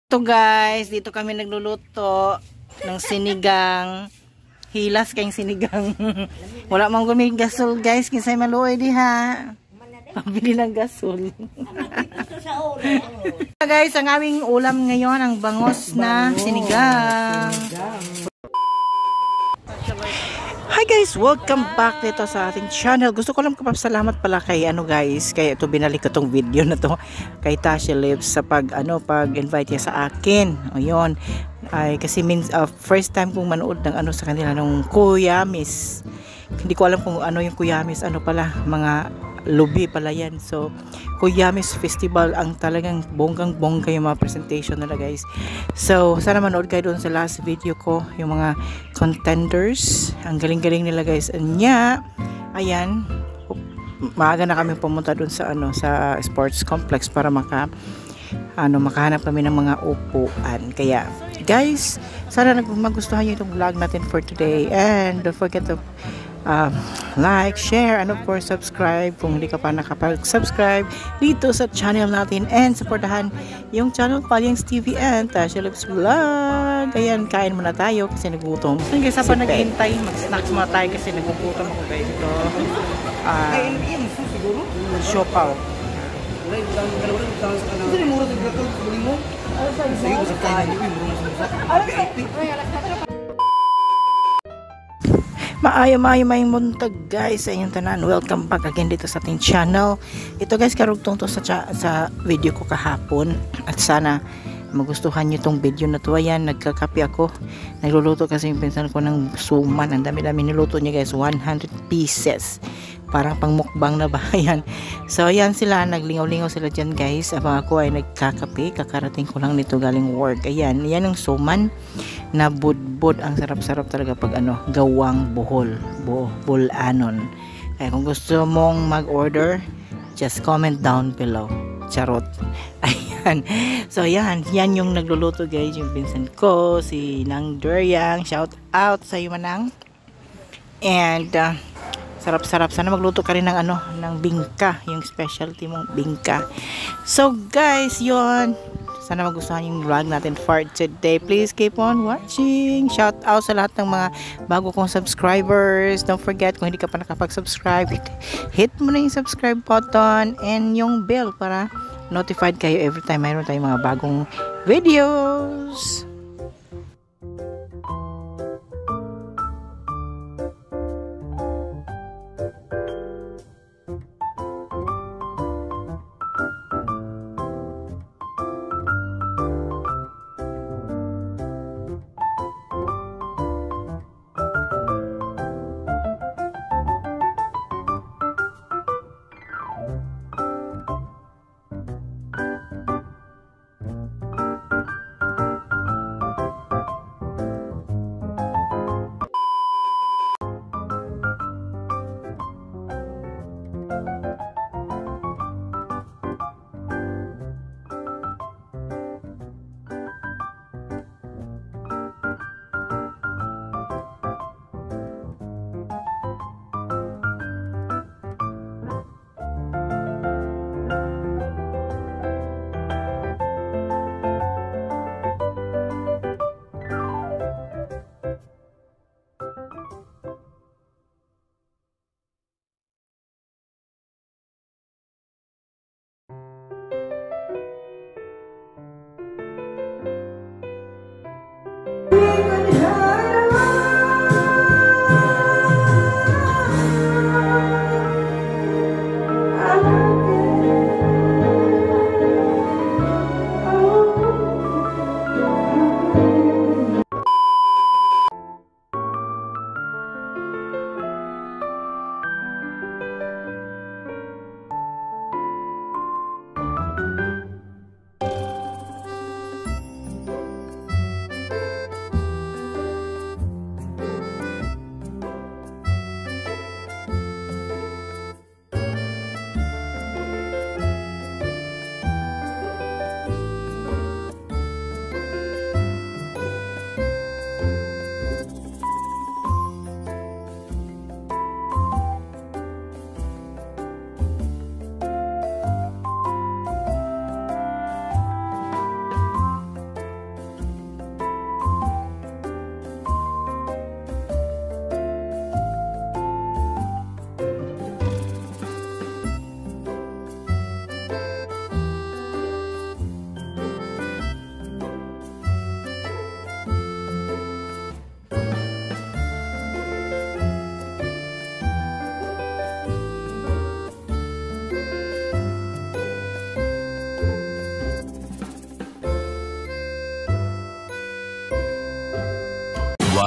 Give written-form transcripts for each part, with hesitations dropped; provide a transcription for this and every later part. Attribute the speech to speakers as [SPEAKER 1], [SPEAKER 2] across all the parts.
[SPEAKER 1] So guys, dito kami nagluluto ng sinigang. Hilas kayong sinigang. Wala mang guming gasol guys, kinsay maluoy diha. Pabili ng gasol. Guys, ang aming ulam ngayon ang bangos na sinigang. Hi guys, welcome back dito sa ating channel. Gusto ko lang kapasalamat pala kay guys, kaya ito binalik ko tong video na to kay Tasha Lips sa pag-invite niya sa akin. Ayun. Ay kasi first time kong manood ng sa kanila nung Kuyamis. Hindi ko alam kung yung Kuyamis, pala, mga lubi pala yan. So, Kuyamis Festival ang talagang bonggang-bongga yung mga presentation nila guys. So, sana manood kayo doon sa last video ko, yung mga contenders. Ang galing-galing nila guys. Ayan, maaga na kami pumunta doon sa sa sports complex para makahanap kami ng mga upuan. Kaya, guys, sana magustuhan nyo itong vlog natin for today. And don't forget to like, share, and of course subscribe kung hindi ka pa nakapag-subscribe dito sa channel natin, and supportahan yung channel Palyang's TV and Tasha Lips Vlog. Ayan, kain muna tayo kasi nagutom. Guys, pa naghihintay, mag-snacks muna tayo kasi nagugutom ako guys. Ito siopaw. Maayo-mayong muntag guys sa inyong tanan. Welcome back again dito sa ating channel. Ito guys, karugtong to sa video ko kahapon, at sana magustuhan nyo tong video na to. Ayan, nagkakape ako. Nagluluto kasi yung pinsan ko ng suman. Ang dami-dami niluto niya guys, 100 pieces. Parang pang mukbang na ba? Ayan. So ayan sila, naglingaw-lingaw sila dyan guys. Ako ay nagkakape. Kakarating ko lang nito galing work. Ayan, yan ang suman na budbud. Ang sarap-sarap talaga pag gawang bulanon. Kaya kung gusto mong mag-order, just comment down below. Charot. Ayan. So ayan, yan yung nagluluto guys, yung pinsan ko, si Nang Duryang. Shout out sa iyo Manang. And sarap-sarap. Sana magluto ka rin ng ng bingka, yung specialty mong bingka. So guys, yun. Sana magustuhan yung vlog natin for today. Please keep on watching. Shout out sa lahat ng mga bago kong subscribers. Don't forget, kung hindi ka pa nakapag-subscribe, hit mo na yung subscribe button and yung bell para notified kayo every time mayroon tayong mga bagong videos.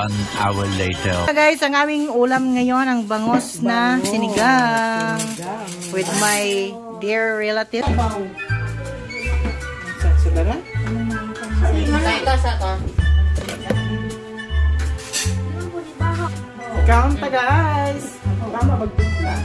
[SPEAKER 2] 1 hour later.
[SPEAKER 1] Guys, ang aming ulam ngayon ang bangos na sinigang with my dear relative. Sila na? Count pa guys. Tama magtimpla.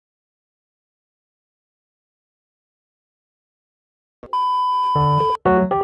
[SPEAKER 3] You